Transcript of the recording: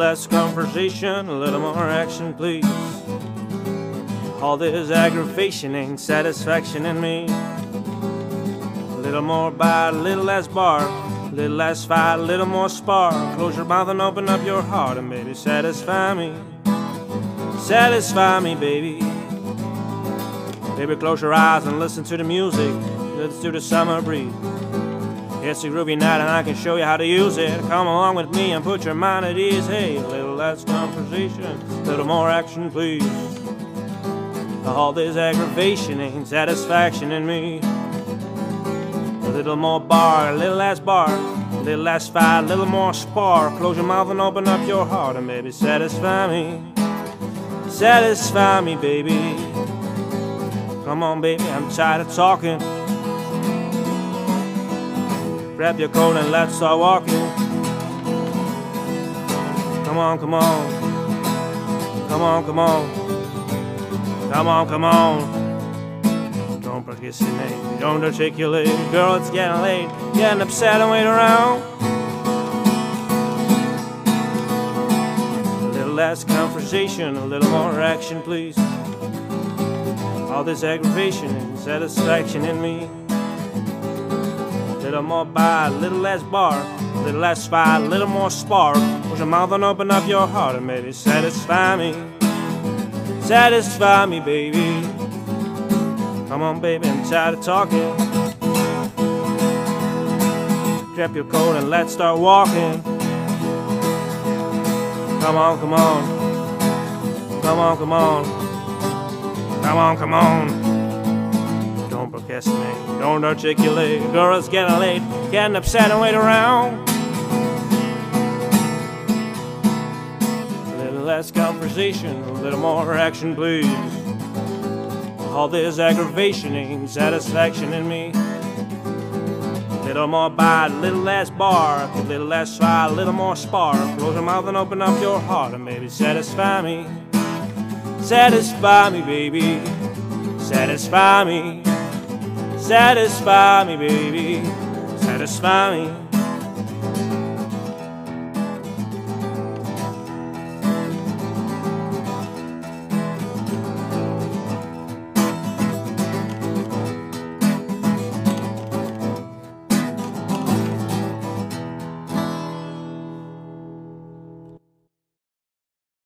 less conversation, a little more action, please. All this aggravation ain't satisfaction in me. A little more bite, a little less bark, a little less fight, a little more spark. Close your mouth and open up your heart and baby, satisfy me. Satisfy me, baby. Baby, close your eyes and listen to the music. Listen to the summer breeze. It's a groovy night and I can show you how to use it. Come along with me and put your mind at ease. Hey, a little less conversation, a little more action, please. All this aggravation ain't satisfaction in me. A little more bar, a little less bar, a little less fight, a little more spark. Close your mouth and open up your heart and baby, satisfy me. Satisfy me, baby. Come on, baby, I'm tired of talking. Grab your coat and let's start walking. Come on, come on. Come on, come on. Come on, come on. Don't procrastinate, don't articulate. Girl, it's getting late, getting upset and wait around. A little less conversation, a little more action, please. All this aggravation and satisfaction in me. A little more bite, a little less bark, a little less fight, a little more spark. Close your mouth and open up your heart and maybe satisfy me. Satisfy me, baby. Come on, baby, I'm tired of talking. Grab your coat and let's start walking. Come on, come on. Come on, come on. Come on, come on. Don't procrastinate, don't articulate. Girl, it's getting late, getting upset and wait around. Less conversation, a little more action, please. All this aggravation ain't satisfaction in me. A little more bite, a little less bark, a little less fight, a little more spark. Close your mouth and open up your heart and maybe satisfy me. Satisfy me, baby. Satisfy me. Satisfy me, baby. Satisfy me.